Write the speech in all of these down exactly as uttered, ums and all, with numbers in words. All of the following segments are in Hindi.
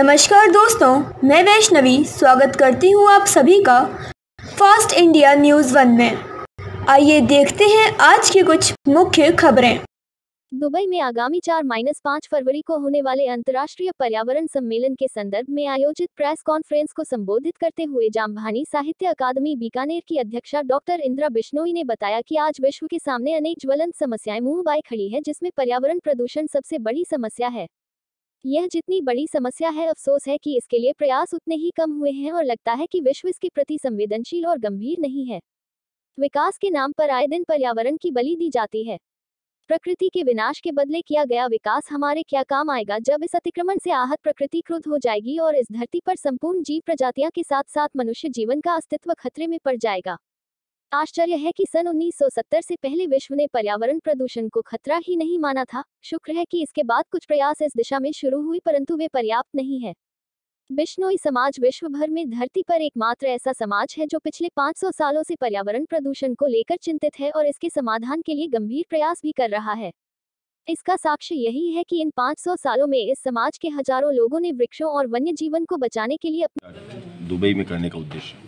नमस्कार दोस्तों, मैं वैष्णवी स्वागत करती हूँ आप सभी का फास्ट इंडिया न्यूज़ वन में। आइए देखते हैं आज की कुछ मुख्य खबरें। दुबई में आगामी चार माइनस पाँच फरवरी को होने वाले अंतर्राष्ट्रीय पर्यावरण सम्मेलन के संदर्भ में आयोजित प्रेस कॉन्फ्रेंस को संबोधित करते हुए जामभानी साहित्य अकादमी बीकानेर की अध्यक्षा डॉक्टर इंद्रा बिश्नोई ने बताया कि आज विश्व के सामने अनेक ज्वलंत समस्याएं मुंह बाए खड़ी है, जिसमें पर्यावरण प्रदूषण सबसे बड़ी समस्या है। यह जितनी बड़ी समस्या है, अफसोस है कि इसके लिए प्रयास उतने ही कम हुए हैं और लगता है कि विश्व इसके प्रति संवेदनशील और गंभीर नहीं है। विकास के नाम पर आए दिन पर्यावरण की बलि दी जाती है। प्रकृति के विनाश के बदले किया गया विकास हमारे क्या काम आएगा जब इस अतिक्रमण से आहत प्रकृति क्रुद्ध हो जाएगी और इस धरती पर संपूर्ण जीव प्रजातियां के साथ साथ मनुष्य जीवन का अस्तित्व खतरे में पड़ जाएगा। आश्चर्य है कि सन उन्नीस सौ सत्तर से पहले विश्व ने पर्यावरण प्रदूषण को खतरा ही नहीं माना था। शुक्र है कि इसके बाद कुछ प्रयास इस दिशा में शुरू हुए, परंतु वे पर्याप्त नहीं है। बिश्नोई समाज विश्व भर में धरती पर एकमात्र ऐसा समाज है जो पिछले पाँच सौ सालों से पर्यावरण प्रदूषण को लेकर चिंतित है और इसके समाधान के लिए गंभीर प्रयास भी कर रहा है। इसका साक्ष्य यही है कि इन पाँच सौ सालों में इस समाज के हजारों लोगों ने वृक्षों और वन्य जीवन को बचाने के लिए दुबई में करने का उद्देश्य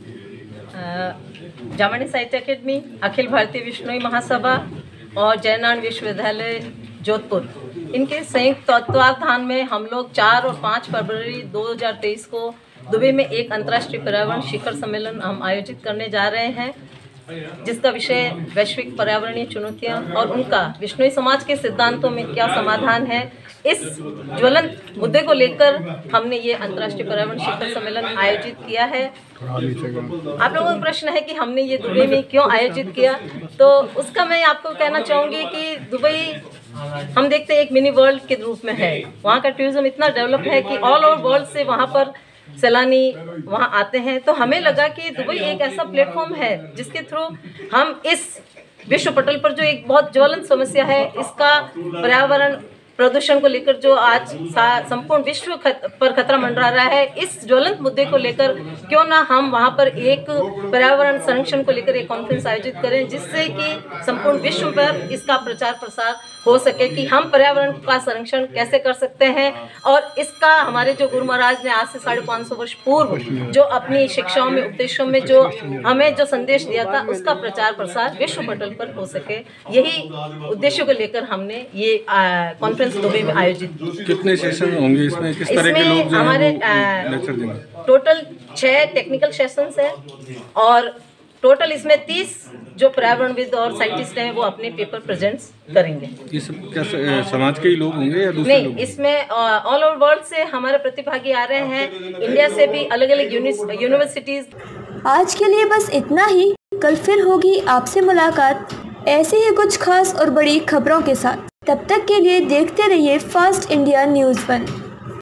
जामभानी साहित्य अकादमी, अखिल भारतीय बिश्नोई महासभा और जयनारायण विश्वविद्यालय जोधपुर, इनके संयुक्त तत्वावधान में हम लोग चार और पाँच फरवरी दो हज़ार तेईस को दुबई में एक अंतर्राष्ट्रीय पर्यावरण शिखर सम्मेलन हम आयोजित करने जा रहे हैं, जिसका विषय वैश्विक पर्यावरणीय चुनौतियां और उनका बिश्नोई समाज के सिद्धांतों में क्या समाधान है। इस ज्वलंत मुद्दे को लेकर हमने ये अंतर्राष्ट्रीय पर्यावरण शिखर सम्मेलन आयोजित किया है। आप लोगों का प्रश्न है कि हमने ये दुबई में क्यों आयोजित किया, तो उसका मैं आपको कहना चाहूँगी कि दुबई हम देखते हैं एक मिनी वर्ल्ड के रूप में है। वहाँ का टूरिज्म इतना डेवलप है कि ऑल ओवर वर्ल्ड से वहाँ पर सैलानी वहाँ आते हैं। तो हमें लगा कि दुबई एक ऐसा प्लेटफॉर्म है जिसके थ्रू हम इस विश्व पटल पर जो एक बहुत ज्वलंत समस्या है, इसका पर्यावरण प्रदूषण को लेकर जो आज संपूर्ण विश्व खत, पर खतरा मंडरा रहा है, इस ज्वलंत मुद्दे को लेकर क्यों ना हम वहां पर एक पर्यावरण संरक्षण को लेकर एक कॉन्फ्रेंस आयोजित करें, जिससे कि संपूर्ण विश्व पर इसका प्रचार प्रसार हो सके कि हम पर्यावरण का संरक्षण कैसे कर सकते हैं। और इसका हमारे जो गुरु महाराज ने आज से साढ़े पाँच सौ वर्ष पूर्व जो अपनी शिक्षाओं में, उपदेशों में जो हमें जो संदेश दिया था, उसका प्रचार प्रसार विश्व पटल पर हो सके, यही उद्देश्य को लेकर हमने ये कॉन्फ्रेंस दुबई में आयोजित की। कितने सेशन होंगे इसमें? किस तरह के लोग हमारे लेक्चर देंगे? टोटल छह टेक्निकल सेशंस हैं और टोटल इसमें तीस जो पर्यावरणविद और साइंटिस्ट हैं वो अपने पेपर प्रेजेंट्स करेंगे। इस क्या समाज के ही लोग होंगे या दूसरे नहीं लोग? इसमें ऑल ओवर वर्ल्ड से हमारे प्रतिभागी आ रहे हैं, इंडिया से भी अलग अलग यूनिवर्सिटीज। आज के लिए बस इतना ही। कल फिर होगी आपसे मुलाकात ऐसे ही कुछ खास और बड़ी खबरों के साथ। तब तक के लिए देखते रहिए फास्ट इंडिया न्यूज़ वन।